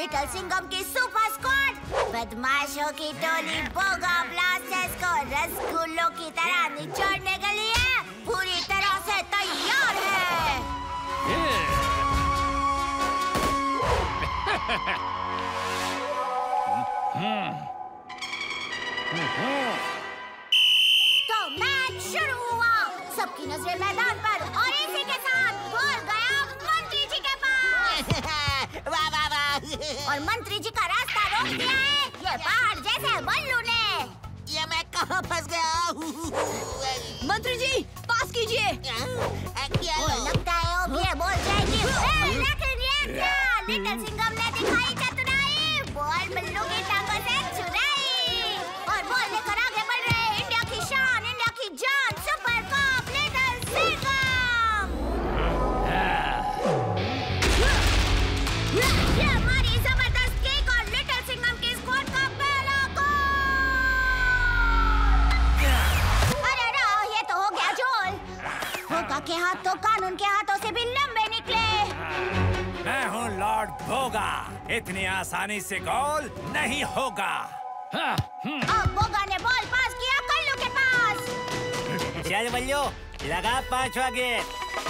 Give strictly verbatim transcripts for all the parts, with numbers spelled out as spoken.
Little Singham की super squad बदमाशों की टोली पोगो ब्लास्टर्स को रसगुल्लों की तरह निचोड़ने के लिए पूरी तरह से तैयार है। तो मैच शुरू हुआ। सबकी नजरें मैदान पर और इसी के साथ बॉल गया मंत्री जी के पास। वाह वाह वाह। और मंत्री जी का रास्ता रोक दिया है ये पहाड़ जैसे बल्लू ने। ये मैं कहाँ फंस गया? मंत्री जी पास कीजिए। क्या वो लगता है अब ये बॉल जाएगी। लेकिन ये क्या? लिटिल सिंघम ने दिखाई चतुराई। बॉल बल्लू की टांगों से चुराई और बॉल लेकर आगे बढ़ रहे इंडिया की शान, इंडिया की जान, सुपर कप लिटिल सिंघम। ये हमारी जबरदस्त किक और लिटिल सिंघम की स्क्वाड का पहला गोल। अरे रा, ये तो हो गया जोल। पोगो के हाथ तो कानून के हाथों से भी लंबे निकले। मैं हूँ लॉर्ड पोगो। इतनी आसानी से गोल नहीं होगा। अब पोगो ने बॉल पास किया कल्लू के पास। चल बल्लू लगा पांचवा गेट।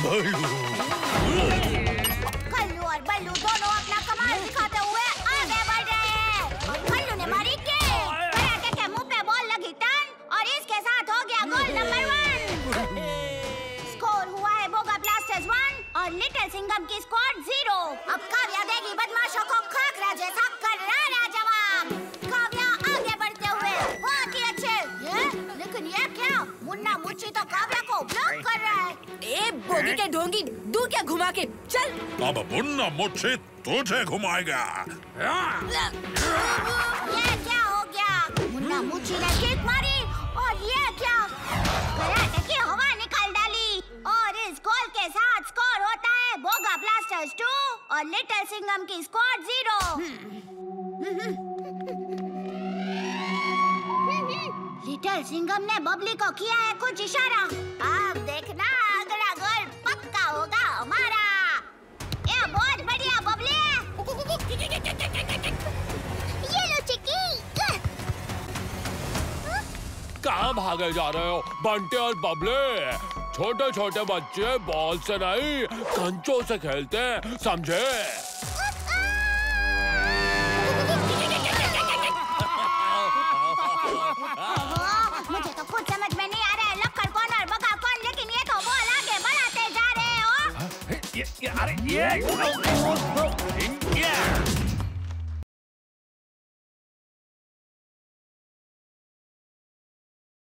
कल्लू और बल्लू दोनों अपना कमाल दिखाते हुए आगे बढ़ रहे हैं। कल्लू ने मारी किक। कराटे के मुंह पे बॉल लगी टर्न और इसके साथ हो गया गोल नंबर वन। स्कोर हुआ है पोगो ब्लास्टर्स वन और लिटिल सिंघम की स्क्वाड जीरो। अब काव्या देगी बदमाशों को खाकरा जैसा करारा जवाब। काव्या आगे बढ़ते हुए बहुत ही अच्छे। ये? लेकिन ये क्या? मुन्ना मुच्ची तो काव्या को ब्लॉक कर रहा है। ए बोगी के ढोंगी दू क्या घुमा के चल। अब मुन्ना मुच्ची तुझे घुमाएगा। ये क्या हो गया? मुन्ना मुच्ची ने किक मारी और ये क्या? कराटे की हवा निकाल डाली और इस गोल के साथ स्कोर होता है पोगो ब्लास्टर्स टू और लिटिल सिंघम की स्क्वाड जीरो। लिटिल सिंघम ने बबली को किया है कुछ इशारा। अब देखना अगला गोल पक्का होगा हमारा। ये बहुत बढ़िया बबली है। ये लो चिक्की। कहाँ भागे जा रहे हो बंटे और बबले? छोटे छोटे बच्चे बॉल से नहीं कंचों से खेलते हैं, समझे? मुझे तो कुछ समझ में नहीं आ रहा है लक्कड़ कौन और बगा कौन, लेकिन ये तो बॉल आगे बढ़ाते जा रहे हो। ये, ये, अरे ये